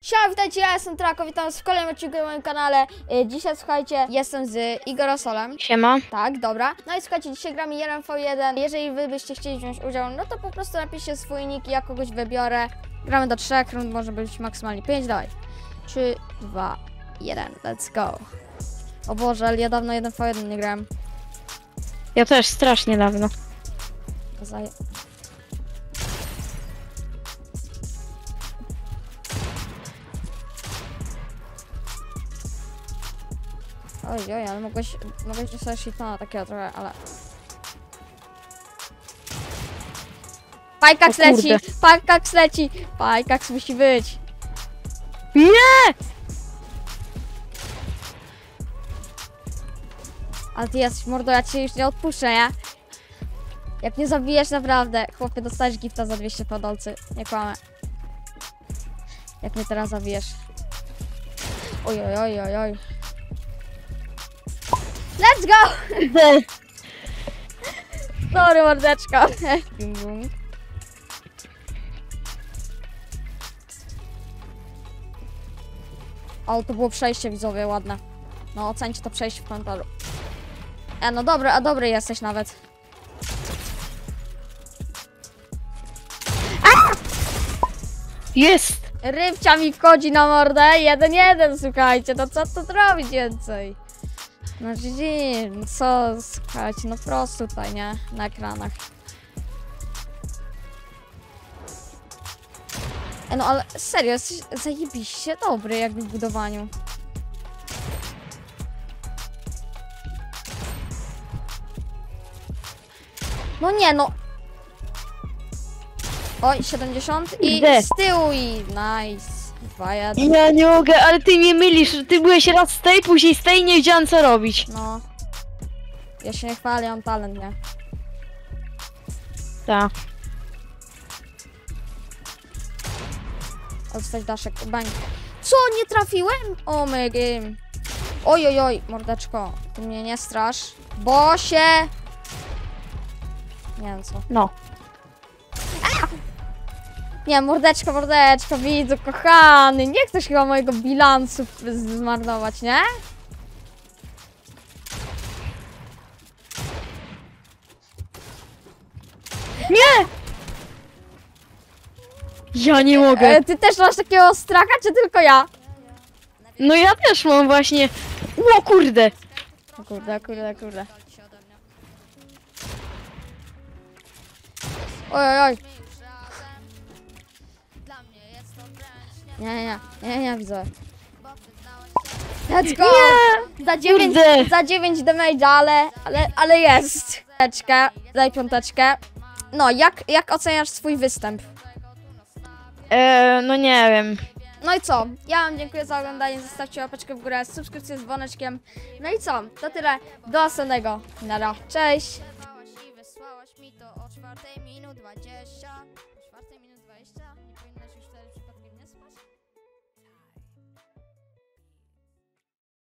Siema, witajcie, ja jestem Trako, witam was w kolejnym odcinku na moim kanale. Dzisiaj, słuchajcie, jestem z Igorosolem. Siema. Tak, dobra. No i słuchajcie, dzisiaj gramy 1v1. Jeżeli wy byście chcieli wziąć udział, no to po prostu napiszcie swój nick i ja kogoś wybiorę. Gramy do 3 rund, może być maksymalnie 5, dawaj. 3, 2, 1, let's go. O Boże, ale ja dawno 1v1 nie grałem. Ja też strasznie dawno. Oj, ale mogłeś dostać hitona takiego trochę, ale... Pajkaks leci! Pajkaks leci! Pajkaks musi być! Nie! Ale ty jesteś mordo, ja cię już nie odpuszczę, nie? Jak nie zabijesz naprawdę, chłopie, dostajesz gifta za 200 podolcy. Nie kłamę. Jak mnie teraz zabijesz. Oj. Let's go! Sorry, mordeczko. Ale to było przejście, widzowie, ładne. No, ocencie to przejście w komentarzu. No dobra, a dobry jesteś nawet. Jest! Rybcia mi wchodzi na mordę. 1-1, słuchajcie, no co tu zrobić więcej? No GG, no co, słuchajcie, no prosto tutaj, nie? Na ekranach. No ale serio, jesteś zajebiście dobry jakby w budowaniu. No nie, no. Oj, 70 i z tyłu i nice. 2-1. Ja nie mogę, ale ty mnie mylisz. Ty byłeś raz z tej, później z tej, nie wiedziałem co robić. No. Ja się nie chwalę, ja mam talent, nie? Tak. Odstać daszek, bań. Co, nie trafiłem? O my game. Oj, mordeczko. Ty mnie nie strasz. Bo się... Nie wiem co. No. Nie, mordeczko, widzu, kochany. Nie chcesz chyba mojego bilansu zmarnować, nie? Nie! Ja nie mogę. Ty też masz takiego straka, czy tylko ja? No ja też mam właśnie. O kurde. O kurde. Oj. Nie, widzę. Let's go! Nie! Za 9 damage'a, ale jest. Daj piąteczkę. No, jak oceniasz swój występ? No nie wiem. No i co? Ja wam dziękuję za oglądanie, zostawcie łapeczkę w górę, subskrypcję z dzwoneczkiem. No i co? To tyle. Do następnego. Nara. Cześć! Wysłałaś mi to o 4:20. O 4:20? Nie powinnaś już wtedy przypadkiem nie spać?